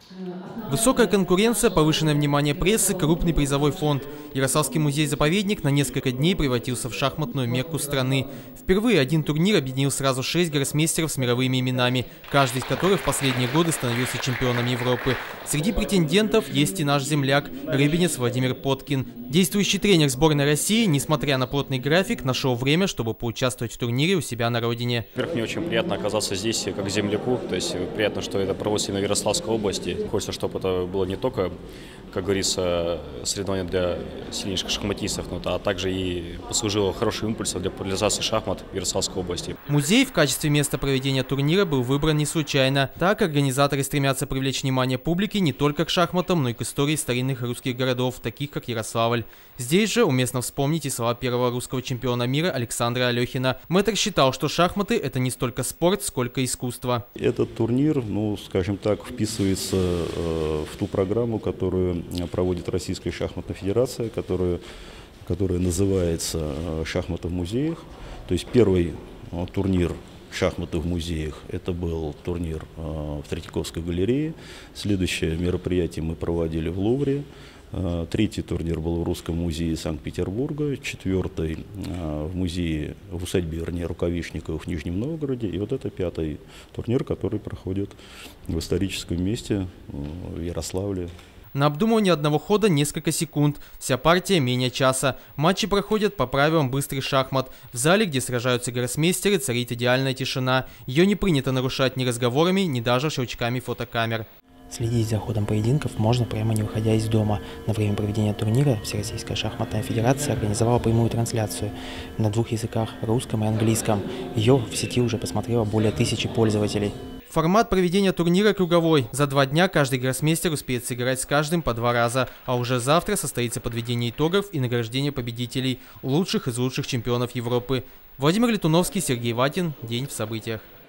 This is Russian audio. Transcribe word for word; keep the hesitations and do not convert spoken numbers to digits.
Высокая конкуренция, повышенное внимание прессы, крупный призовой фонд. Ярославский музей-заповедник на несколько дней превратился в шахматную мекку страны. Впервые один турнир объединил сразу шесть гроссмейстеров с мировыми именами, каждый из которых в последние годы становился чемпионом Европы. Среди претендентов есть и наш земляк, рыбинец Владимир Поткин. Действующий тренер сборной России, несмотря на плотный график, нашел время, чтобы поучаствовать в турнире у себя на родине. Во-первых, мне очень приятно оказаться здесь как земляку, то есть приятно, что это проводится в Ярославской области. Хочется, чтобы это было не только, как говорится, соревнование для сильнейших шахматистов, но а также и послужило хорошим импульсом для популяризации шахмат в Ярославской области. Музей в качестве места проведения турнира был выбран не случайно. Так организаторы стремятся привлечь внимание публики не только к шахматам, но и к истории старинных русских городов, таких как Ярославль. Здесь же уместно вспомнить и слова первого русского чемпиона мира Александра Алехина. Мэтр считал, что шахматы – это не столько спорт, сколько искусство. Этот турнир, ну, скажем так, вписывается э, в ту программу, которую проводит Российская шахматная федерация, которая, которая называется «Шахматы в музеях». То есть первый э, турнир «Шахматы в музеях» – это был турнир э, в Третьяковской галерее. Следующее мероприятие мы проводили в Лувре. Третий турнир был в Русском музее Санкт-Петербурга, четвертый в музее, в усадьбе, вернее, Рукавишников в Нижнем Новгороде. И вот это пятый турнир, который проходит в историческом месте в Ярославле. На обдумывание одного хода несколько секунд. Вся партия менее часа. Матчи проходят по правилам быстрый шахмат. В зале, где сражаются гроссмейстеры, царит идеальная тишина. Ее не принято нарушать ни разговорами, ни даже щелчками фотокамер. Следить за ходом поединков можно прямо не выходя из дома. На время проведения турнира Всероссийская шахматная федерация организовала прямую трансляцию на двух языках – русском и английском. Ее в сети уже посмотрело более тысячи пользователей. Формат проведения турнира круговой. За два дня каждый гроссмейстер успеет сыграть с каждым по два раза. А уже завтра состоится подведение итогов и награждение победителей, лучших из лучших чемпионов Европы. Владимир Летуновский, Сергей Ватин. День в событиях.